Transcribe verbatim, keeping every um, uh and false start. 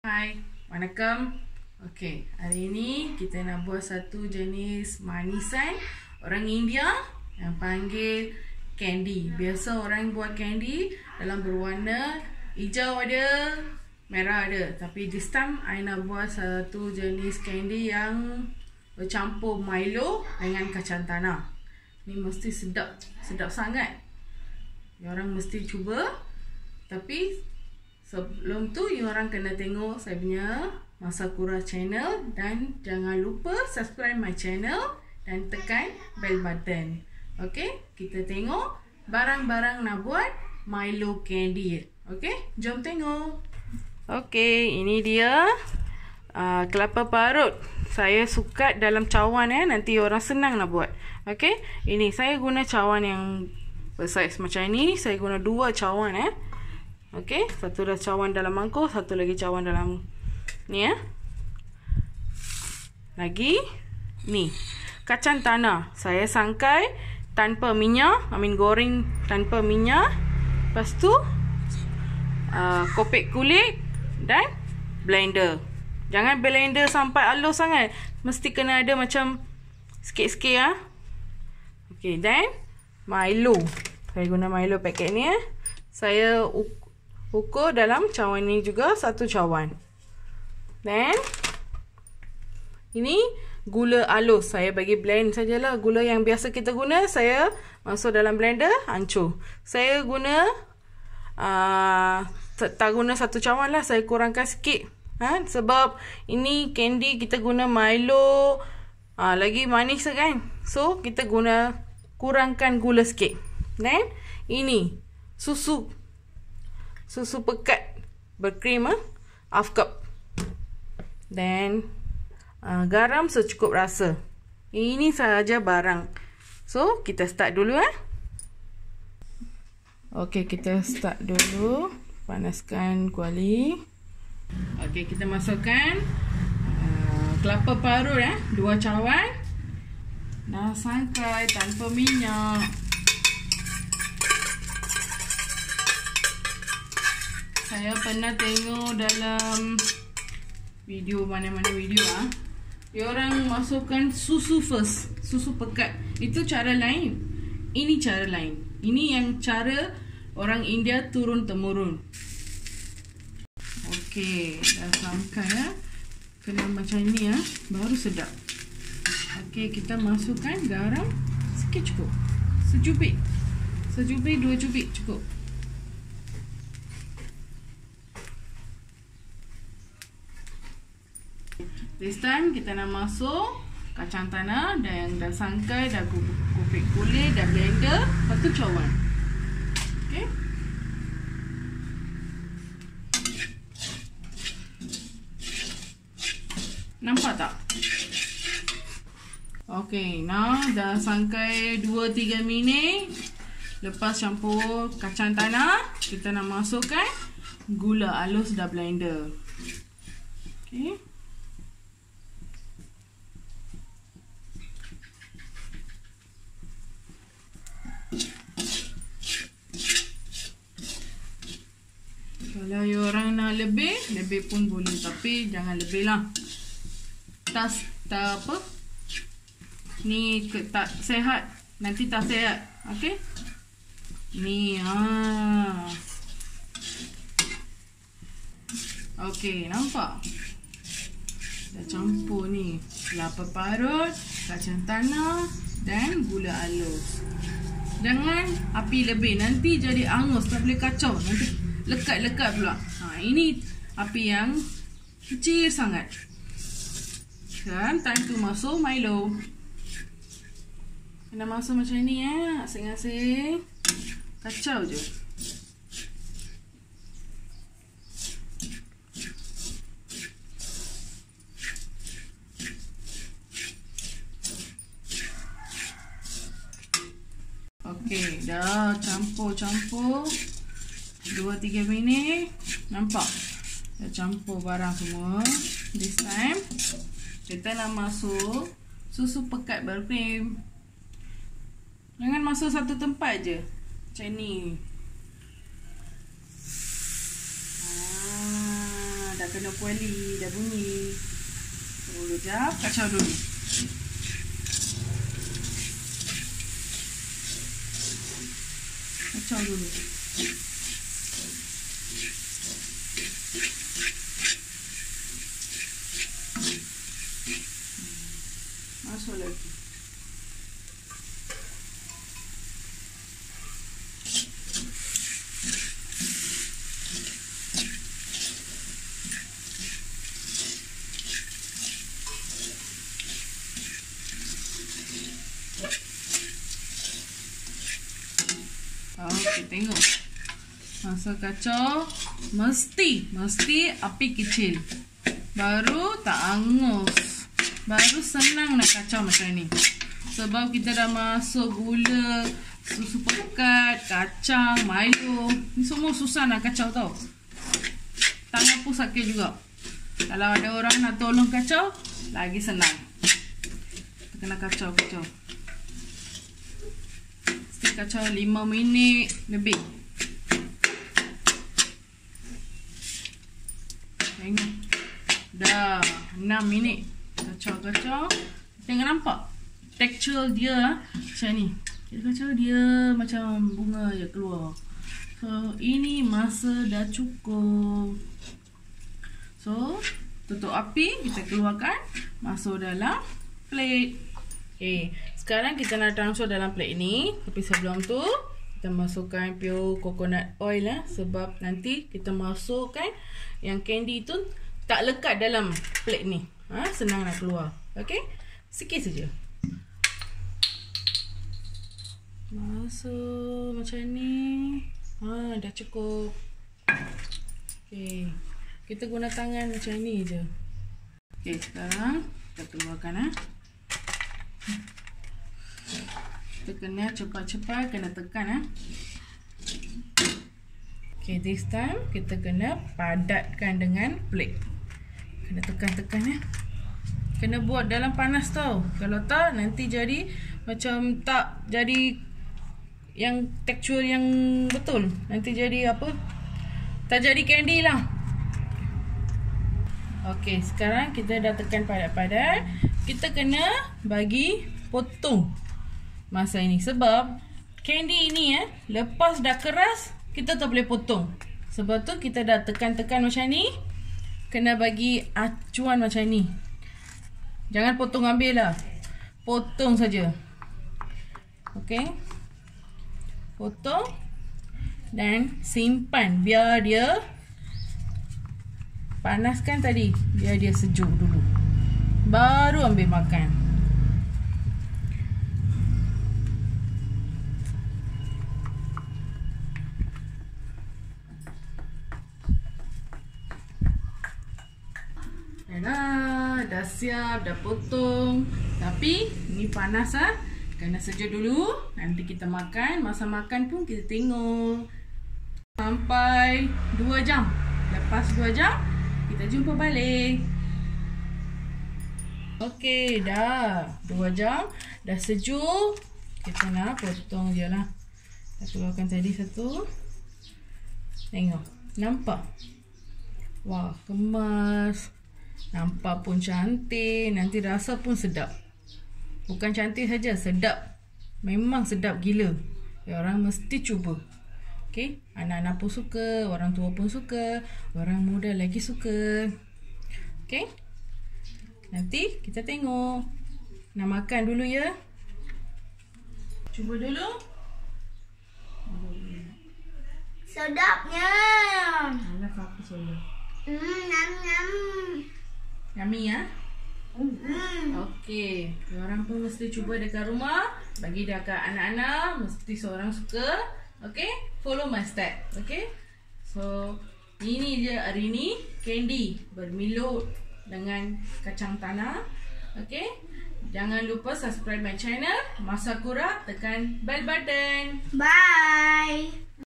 Hai, Wanakkam. Okey, hari ini kita nak buat satu jenis manisan orang India yang panggil candy. Biasa orang buat candy dalam berwarna hijau ada, merah ada. Tapi this time I nak buat satu jenis candy yang bercampur Milo dengan kacang tanah. Ni mesti sedap, sedap sangat. Orang mesti cuba. Tapi sebelum tu, you orang kena tengok saya punya Masakura channel dan jangan lupa subscribe my channel dan tekan bell button. Okey, kita tengok barang-barang nak buat Milo candy. Okey, jom tengok. Okey, ini dia uh, kelapa parut. Saya sukat dalam cawan eh, nanti orang senang nak buat. Okey, ini saya guna cawan yang bersaiz macam ni. Saya guna dua cawan eh. Okey, satu dah cawan dalam mangkuk, satu lagi cawan dalam ni ya. Lagi ni kacang tanah. Saya sangkai tanpa minyak, I mean goreng tanpa minyak. Lepas tu uh, kopek kulit dan blender. Jangan blender sampai halus sangat. Mesti kena ada macam sikit-sikit ya. Okey, dan Milo. Saya guna Milo paket ni ya. Saya ukur dalam cawan ni juga satu cawan. Dan ini gula halus. Saya bagi blend sajalah. Gula yang biasa kita guna saya masuk dalam blender, hancur. Saya guna uh, tak guna satu cawan lah. Saya kurangkan sikit. Ha? Sebab ini candy kita guna Milo. Uh, lagi manis kan. So kita guna kurangkan gula sikit. Dan ini susu. Susu pekat berkrim eh? Half cup. Dan uh, garam secukup rasa. Ini sahaja barang. So kita start dulu eh. Okey, kita start dulu. Panaskan kuali. Okey, kita masukkan uh, kelapa parut eh, dua cawan. Dah sangkai tanpa minyak. Saya pernah tengok dalam video, mana-mana video ah, dia orang masukkan susu first, susu pekat. Itu cara lain. Ini cara lain. Ini yang cara orang India turun temurun. Okey, dah sangkai ya. Kena macam ni ya, baru sedap. Okey, kita masukkan garam sikit cukup. Secubit. Secubit, dua cubit cukup. This time kita nak masuk kacang tanah dan yang dah sangkai, dah kupik kulit, dah blender, satu cawan. Okey. Nampak tak? Okey, nah dah sangkai dua tiga minit. Lepas campur kacang tanah, kita nak masukkan gula halus dah blender. Okey. Kalau you orang nak lebih, lebih pun boleh. Tapi jangan lebih lah. Tak, tak apa. Ni ke, tak sehat. Nanti tak sehat. Okey. Ni. Ah. Okey, nampak? Dah campur ni. Kelapa parut, kacang tanah dan gula halus. Jangan api lebih. Nanti jadi angus. Tak boleh kacau. Nanti lekat-lekat pula. Ha, ini api yang kecil sangat. Dan time tu masuk Milo. Kena masuk macam ni eh. Asing-asing. Kacau je. Okey, dah campur-campur. dua tiga minit. Nampak? Dah campur barang semua. This time kita nak masuk susu pekat berkrim. Jangan masuk satu tempat je. Macam ni. Ah, dah kena kuali, dah bunyi. Tunggu kejap, kacau dulu. Kacau dulu. Masuk lagi. Okey, tengok. Masa kacau mesti mesti api kecil. Baru tak angus. Baru senang nak kacau macam ni. Sebab kita dah masuk gula, susu pekat, kacang, Milo. Ni semua susah nak kacau tau. Tangan pun sakit juga. Kalau ada orang nak tolong kacau, lagi senang. Kita kena kacau-kacau. Kacau lima minit lebih. Tengok. Dah enam minit. Kacau-kacau. Tengok nampak tekstur dia macam ni. Kita kacau dia macam bunga je keluar. So ini masa dah cukup. So tutup api, kita keluarkan, masuk dalam plate. Okay, sekarang kita nak transfer dalam plate ni. Tapi sebelum tu kita masukkan pure coconut oil lah. Sebab nanti kita masukkan yang candy tu tak lekat dalam plate ni. Ha, senang nak keluar. Okay, sikit saja. Masuk macam ni. Ha, dah cukup. Okay, kita guna tangan macam ni je. Okay, sekarang kita keluarkan ha. Kita kena cepat-cepat, kena tekan ha. Okay, this time kita kena padatkan dengan plate. Kena tekan-tekan ya. Kena buat dalam panas tau. Kalau tak nanti jadi macam tak jadi yang tekstur yang betul. Nanti jadi apa? Tak jadi candy lah. Okay, sekarang kita dah tekan padat-padat. Kita kena bagi potong masa ini. Sebab candy ini eh, lepas dah keras, kita tak boleh potong. Sebab tu kita dah tekan-tekan macam ni. Kena bagi acuan macam ni. Jangan potong ambil lah. Potong saja. Okay. Potong. Dan simpan. Biar dia panaskan tadi. Biar dia sejuk dulu. Baru ambil makan. Dah, dah siap, dah potong. Tapi ni panas ah. Kena sejuk dulu. Nanti kita makan. Masa makan pun kita tengok. Sampai dua jam. Lepas dua jam, kita jumpa balik. Okey, dah dua jam. Dah sejuk. Kita nak potong je lah. Kita keluarkan tadi satu. Tengok. Nampak? Wah, kemas. Nampak pun cantik. Nanti rasa pun sedap. Bukan cantik saja, sedap. Memang sedap gila. Ya, orang mesti cuba. Okey, anak-anak pun suka, orang tua pun suka, orang muda lagi suka. Okey. Nanti kita tengok. Nak makan dulu ya. Cuba dulu. Sedapnya. Alah, apa soya? Hmm, nyam nyam. Yummy ya? Hmm. Okey, orang pun mesti cuba dekat rumah. Bagi dekat anak-anak, mesti seorang suka. Okey, follow my step. Okey. So, ini dia hari ni candy bermilut dengan kacang tanah. Okey. Jangan lupa subscribe my channel. Masakura, tekan bell button. Bye.